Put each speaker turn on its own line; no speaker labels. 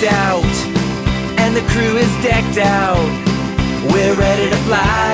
out, and the crew is decked out. We're ready to fly.